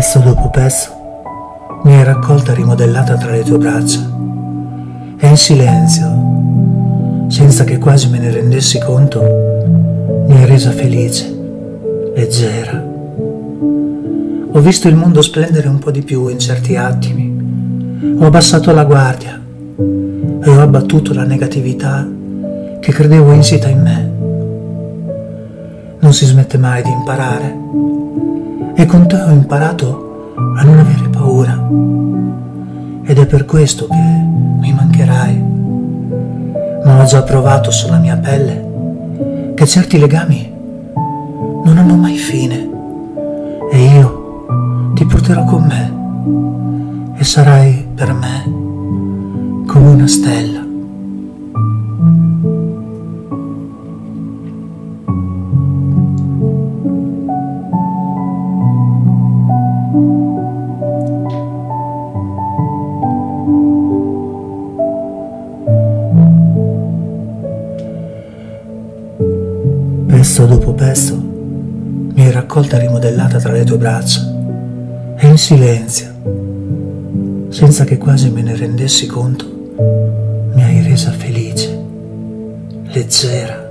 Pezzo dopo pezzo mi hai raccolta rimodellata tra le tue braccia e in silenzio, senza che quasi me ne rendessi conto, mi hai resa felice, leggera. Ho visto il mondo splendere un po' di più in certi attimi, ho abbassato la guardia e ho abbattuto la negatività che credevo insita in me. Non si smette mai di imparare e con te ho imparato a non avere paura ed è per questo che mi mancherai, ma ho già provato sulla mia pelle che certi legami non hanno mai fine e io ti porterò con me e sarai per me come una stella. Pezzo dopo pezzo mi hai raccolta rimodellata tra le tue braccia e in silenzio, senza che quasi me ne rendessi conto, mi hai resa felice, leggera.